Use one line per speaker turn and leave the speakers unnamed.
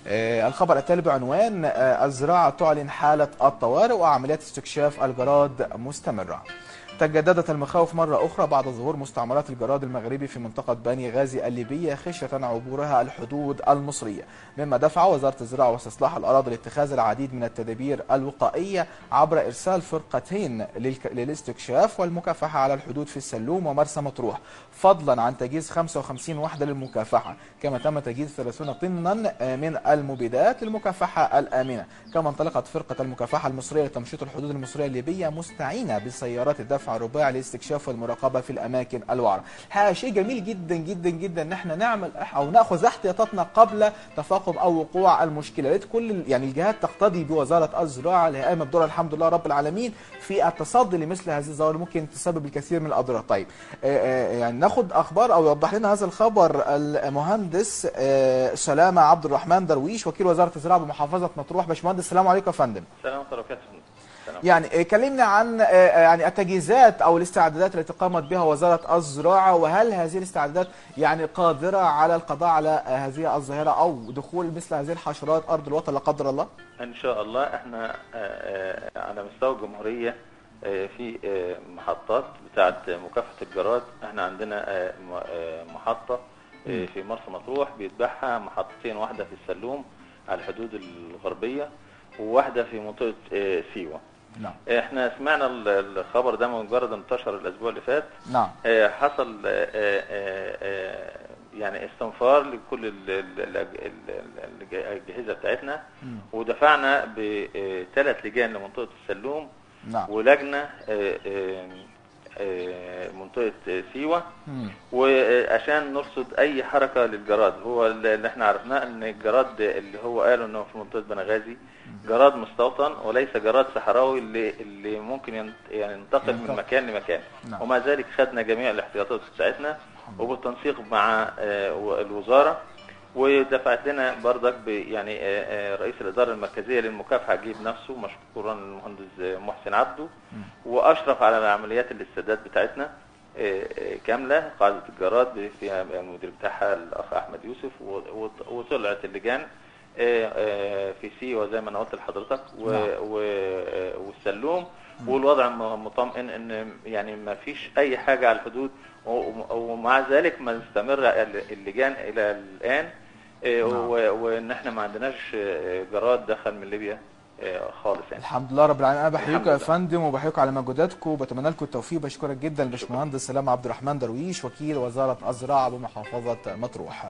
الخبر التالي بعنوان الزراعة تعلن حالة الطوارئ وعمليات استكشاف الجراد مستمرة. تجددت المخاوف مرة أخرى بعد ظهور مستعمرات الجراد المغربي في منطقة بني غازي الليبية خشية عبورها الحدود المصرية، مما دفع وزارة الزراعة واستصلاح الأراضي لاتخاذ العديد من التدابير الوقائية عبر إرسال فرقتين للاستكشاف والمكافحة على الحدود في السلوم ومرسى مطروح، فضلا عن تجهيز 55 وحدة للمكافحة، كما تم تجهيز 30 طنا من المبيدات للمكافحة الآمنة. كما انطلقت فرقة المكافحة المصرية لتمشيط الحدود المصرية الليبية مستعينة بسيارات الدفع الرباعي للاستكشاف والمراقبه في الاماكن الوعره. الحقيقه شيء جميل جدا جدا جدا ان احنا نعمل او ناخذ احتياطاتنا قبل تفاقم او وقوع المشكله. لقيت كل يعني الجهات تقتضي بوزاره الزراعه اللي قامت بدورها الحمد لله رب العالمين في التصدي لمثل هذه الظواهر ممكن تسبب الكثير من الاضرار. طيب يعني ناخذ اخبار او يوضح لنا هذا الخبر المهندس سلامه عبد الرحمن درويش وكيل وزاره الزراعه بمحافظه مطروح. باشمهندس السلام عليكم يا فندم.
السلام عليكم.
يعني كلمنا عن يعني التجهيزات او الاستعدادات التي قامت بها وزاره الزراعه، وهل هذه الاستعدادات يعني قادره على القضاء على هذه الظاهره او دخول مثل هذه الحشرات ارض الوطن لا قدر الله؟
ان شاء الله احنا على مستوى الجمهوريه في محطات بتاعه مكافحه الجراد. احنا عندنا محطه في مرسى مطروح بيتبعها محطتين، واحده في السلوم على الحدود الغربيه وواحده في منطقه سيوه.
نعم.
احنا سمعنا الخبر ده مجرد انتشر الاسبوع اللي فات.
نعم.
حصل يعني استنفار لكل الاجهزه بتاعتنا، ودفعنا ب3 لجان لمنطقه السلوم.
نعم.
ولجنه منطقه سيوه، وعشان نرصد اي حركه للجراد. هو اللي احنا عرفناه ان الجراد اللي هو قالوا انه في منطقه بنغازي جراد مستوطن وليس جراد صحراوي اللي ممكن يعني ينتقل من مكان لمكان.
نعم.
ومع ذلك خدنا جميع الاحتياطات بتاعتنا وبالتنسيق مع الوزاره، ودفعت لنا بردك يعني رئيس الاداره المركزيه للمكافحه جيب نفسه مشكورا المهندس محسن عبده، واشرف على عمليات الاستعداد بتاعتنا كامله. قاعده الجراد فيها المدير بتاعها الاخ احمد يوسف، وطلعت اللجان في سيوه زي ما انا قلت لحضرتك والسلوم، والوضع مطمئن ان يعني ما فيش اي حاجه على الحدود. ومع ذلك ما نستمر اللجان الى الان، وان احنا ما عندناش جراد دخل من ليبيا خالص يعني.
الحمد لله رب العالمين. انا بحييكم يا فندم وبحييكم على مجهوداتكم وبتمنى لكم التوفيق. بشكرك جدا الباشمهندس سلامه عبد الرحمن درويش وكيل وزاره الزراعه بمحافظه مطروح.